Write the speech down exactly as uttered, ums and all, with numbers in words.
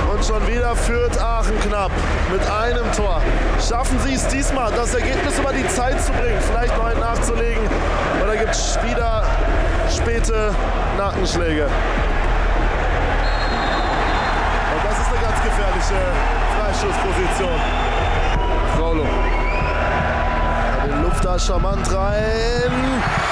Und schon wieder führt Aachen knapp mit einem Tor. Schaffen sie es diesmal, das Ergebnis über die Zeit zu bringen, vielleicht noch einen nachzulegen? Oder gibt es wieder späte Nackenschläge? Und das ist eine ganz gefährliche Freischussposition. Fraulo. Den Luft da charmant rein.